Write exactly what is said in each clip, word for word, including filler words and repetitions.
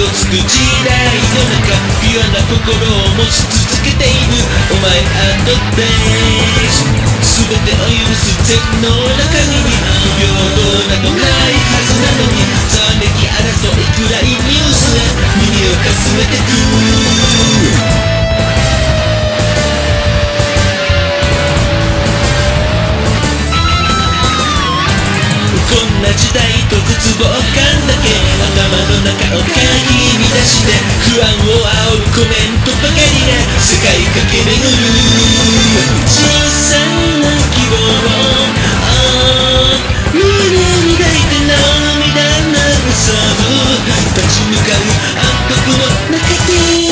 つく時代の中、ピュアな心を持ち続けているお前&ベース、全てを許す天皇の限り、不平等などないはずなのに、ざわめき争いくらいニュースが耳をかすめてく。こんな時代と絶望感だけ頭の中をかき乱して不安を煽るコメントばかりで世界駆け巡る小さな希望を胸に抱いて涙なくさぶ立ち向かう暗黒の中で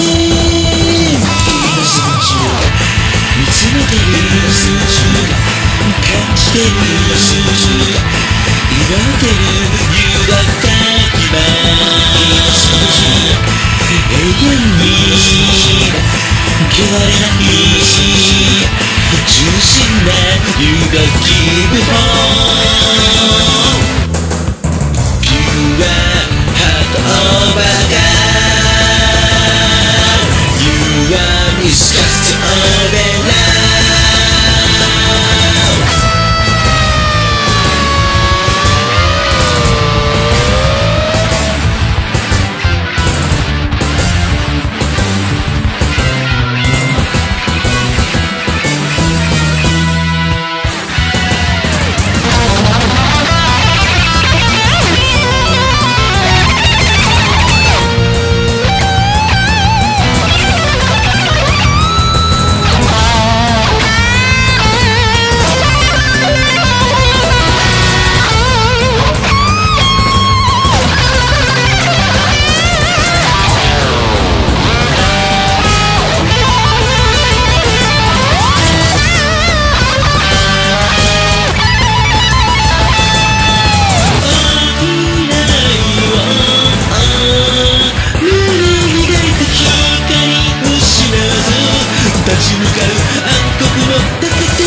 今すぐ中が見つめてる今すぐ中が感じてる今すぐ中が祝ってる夕だった今永遠に汚れない中心な夕が気分ピュアハートオーバーが You are disgusting over love立ち向かう暗黒の中で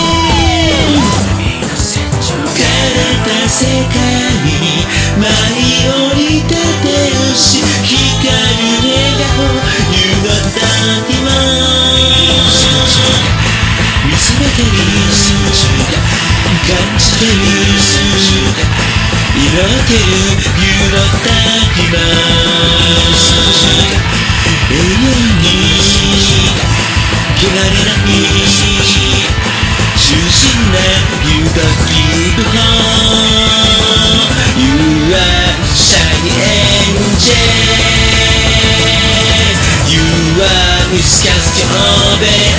枯れた世界に舞い降り立てるし光る笑顔夕の谷も見つめてる感じてる祈ってる夕の谷も永遠に汚れない中心なYou don't give up You are shining angel You are disgusting over